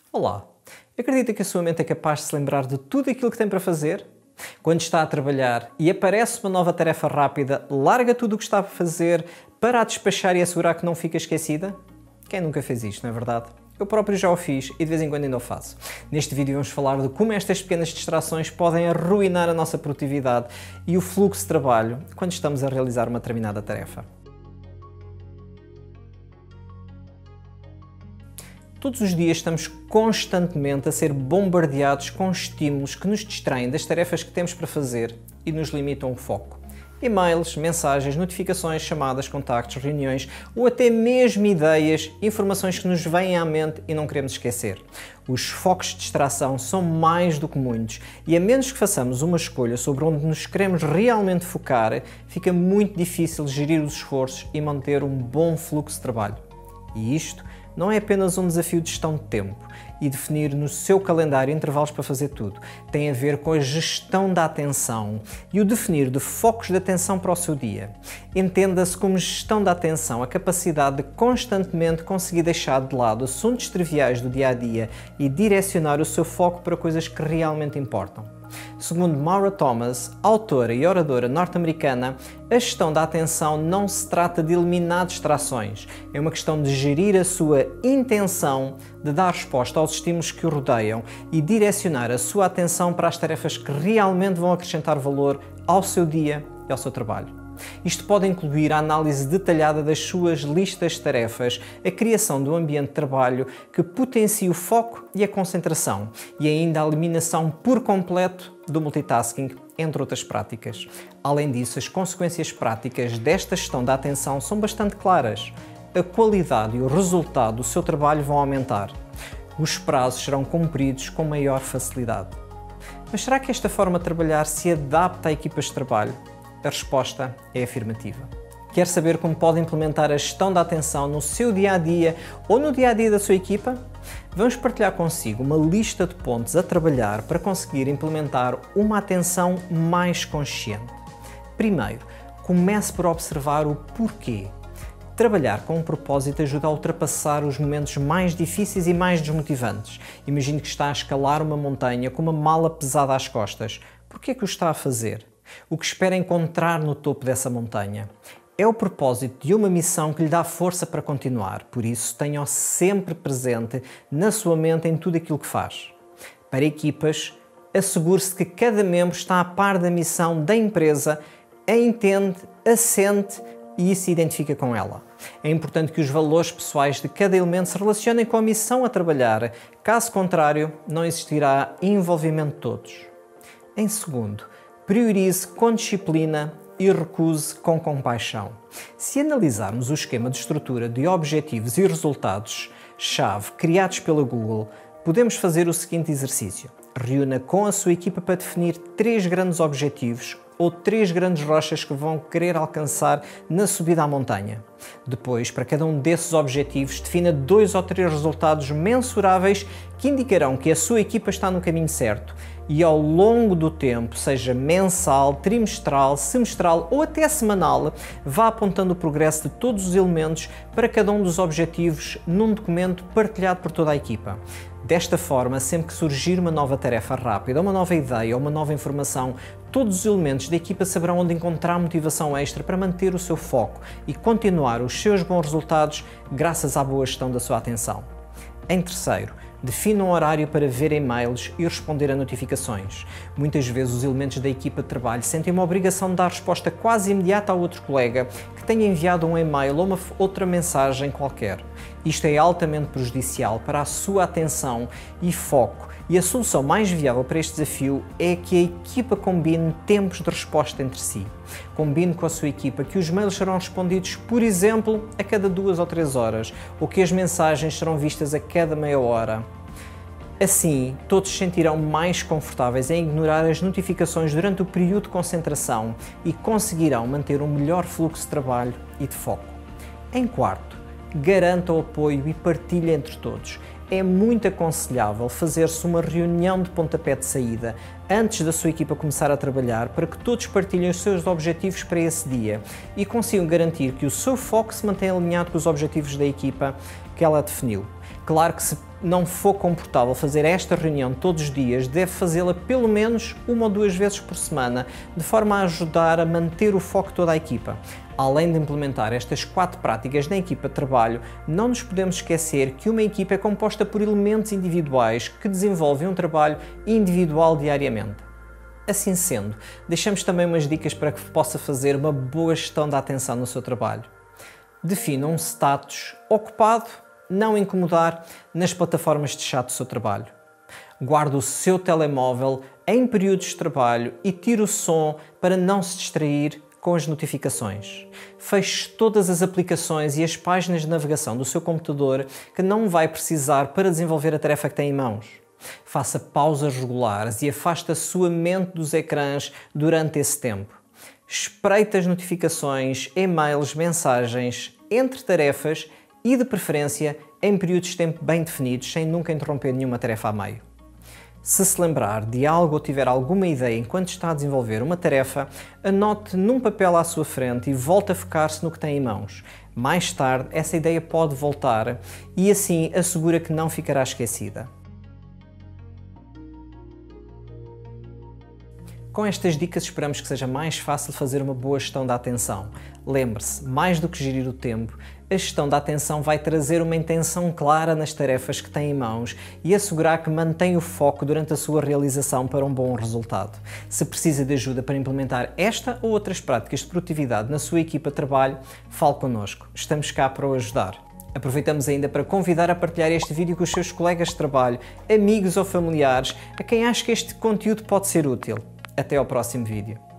Olá! Acredita que a sua mente é capaz de se lembrar de tudo aquilo que tem para fazer? Quando está a trabalhar e aparece uma nova tarefa rápida, larga tudo o que está a fazer para a despachar e assegurar que não fica esquecida? Quem nunca fez isto, não é verdade? Eu próprio já o fiz e de vez em quando ainda o faço. Neste vídeo vamos falar de como estas pequenas distrações podem arruinar a nossa produtividade e o fluxo de trabalho quando estamos a realizar uma determinada tarefa. Todos os dias estamos constantemente a ser bombardeados com estímulos que nos distraem das tarefas que temos para fazer e nos limitam o foco. E-mails, mensagens, notificações, chamadas, contactos, reuniões ou até mesmo ideias, informações que nos vêm à mente e não queremos esquecer. Os focos de distração são mais do que muitos e a menos que façamos uma escolha sobre onde nos queremos realmente focar, fica muito difícil gerir os esforços e manter um bom fluxo de trabalho. E isto não é apenas um desafio de gestão de tempo e definir no seu calendário intervalos para fazer tudo. Tem a ver com a gestão da atenção e o definir de focos de atenção para o seu dia. Entenda-se como gestão da atenção a capacidade de constantemente conseguir deixar de lado assuntos triviais do dia-a-dia e direcionar o seu foco para coisas que realmente importam. Segundo Maura Thomas, autora e oradora norte-americana, a gestão da atenção não se trata de eliminar distrações, é uma questão de gerir a sua intenção de dar resposta aos estímulos que o rodeiam e direcionar a sua atenção para as tarefas que realmente vão acrescentar valor ao seu dia e ao seu trabalho. Isto pode incluir a análise detalhada das suas listas de tarefas, a criação de um ambiente de trabalho que potencie o foco e a concentração e ainda a eliminação por completo do multitasking, entre outras práticas. Além disso, as consequências práticas desta gestão da atenção são bastante claras. A qualidade e o resultado do seu trabalho vão aumentar. Os prazos serão cumpridos com maior facilidade. Mas será que esta forma de trabalhar se adapta a equipas de trabalho? A resposta é afirmativa. Quer saber como pode implementar a gestão da atenção no seu dia-a-dia ou no dia-a-dia da sua equipa? Vamos partilhar consigo uma lista de pontos a trabalhar para conseguir implementar uma atenção mais consciente. Primeiro, comece por observar o porquê. Trabalhar com um propósito ajuda a ultrapassar os momentos mais difíceis e mais desmotivantes. Imagine que está a escalar uma montanha com uma mala pesada às costas. Por que é que o está a fazer? O que espera encontrar no topo dessa montanha? É o propósito de uma missão que lhe dá força para continuar, por isso tenha-o sempre presente na sua mente em tudo aquilo que faz. Para equipas, assegure-se que cada membro está a par da missão da empresa, a entende, a sente e se identifica com ela. É importante que os valores pessoais de cada elemento se relacionem com a missão a trabalhar, caso contrário, não existirá envolvimento de todos. Em segundo, priorize com disciplina e recuse com compaixão. Se analisarmos o esquema de estrutura de objetivos e resultados-chave criados pela Google, podemos fazer o seguinte exercício. Reúna com a sua equipa para definir 3 grandes objetivos ou 3 grandes rochas que vão querer alcançar na subida à montanha. Depois, para cada um desses objetivos, defina 2 ou 3 resultados mensuráveis que indicarão que a sua equipa está no caminho certo e ao longo do tempo, seja mensal, trimestral, semestral ou até semanal, vá apontando o progresso de todos os elementos para cada um dos objetivos num documento partilhado por toda a equipa. Desta forma, sempre que surgir uma nova tarefa rápida, uma nova ideia ou uma nova informação, todos os elementos da equipa saberão onde encontrar motivação extra para manter o seu foco e continuar os seus bons resultados graças à boa gestão da sua atenção. Em terceiro, defina um horário para ver e-mails e responder a notificações. Muitas vezes os elementos da equipa de trabalho sentem uma obrigação de dar resposta quase imediata ao outro colega que tenha enviado um e-mail ou uma outra mensagem qualquer. Isto é altamente prejudicial para a sua atenção e foco, e a solução mais viável para este desafio é que a equipa combine tempos de resposta entre si. Combine com a sua equipa que os mails serão respondidos, por exemplo, a cada 2 ou 3 horas, ou que as mensagens serão vistas a cada meia hora. Assim, todos se sentirão mais confortáveis em ignorar as notificações durante o período de concentração e conseguirão manter um melhor fluxo de trabalho e de foco. Em quarto, garanta o apoio e partilha entre todos. É muito aconselhável fazer-se uma reunião de pontapé de saída antes da sua equipa começar a trabalhar para que todos partilhem os seus objetivos para esse dia e consigam garantir que o seu foco se mantenha alinhado com os objetivos da equipa que ela definiu. Claro que se não for confortável fazer esta reunião todos os dias, deve fazê-la pelo menos 1 ou 2 vezes por semana, de forma a ajudar a manter o foco de toda a equipa. Além de implementar estas 4 práticas na equipa de trabalho, não nos podemos esquecer que uma equipa é composta por elementos individuais que desenvolvem um trabalho individual diariamente. Assim sendo, deixamos também umas dicas para que possa fazer uma boa gestão da atenção no seu trabalho. Defina um status ocupado, não incomodar, nas plataformas de chat do seu trabalho. Guarde o seu telemóvel em períodos de trabalho e tire o som para não se distrair com as notificações. Feche todas as aplicações e as páginas de navegação do seu computador que não vai precisar para desenvolver a tarefa que tem em mãos. Faça pausas regulares e afaste a sua mente dos ecrãs durante esse tempo. Espreite as notificações, e-mails, mensagens, entre tarefas e, de preferência, em períodos de tempo bem definidos, sem nunca interromper nenhuma tarefa a meio. Se se lembrar de algo ou tiver alguma ideia enquanto está a desenvolver uma tarefa, anote num papel à sua frente e volte a focar-se no que tem em mãos. Mais tarde, essa ideia pode voltar e assim assegura que não ficará esquecida. Com estas dicas esperamos que seja mais fácil fazer uma boa gestão da atenção. Lembre-se, mais do que gerir o tempo, a gestão da atenção vai trazer uma intenção clara nas tarefas que tem em mãos e assegurar que mantém o foco durante a sua realização para um bom resultado. Se precisa de ajuda para implementar esta ou outras práticas de produtividade na sua equipa de trabalho, fale connosco. Estamos cá para o ajudar. Aproveitamos ainda para convidar a partilhar este vídeo com os seus colegas de trabalho, amigos ou familiares, a quem acha que este conteúdo pode ser útil. Até ao próximo vídeo.